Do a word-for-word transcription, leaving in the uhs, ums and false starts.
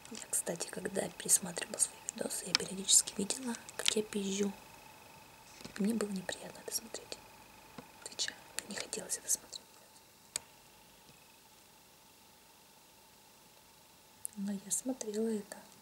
Я, кстати, когда пересматривала свои видосы, я периодически видела, как я пизжу. И мне было неприятно это смотреть. Отвечаю, мне не хотелось это смотреть. Но я смотрела это.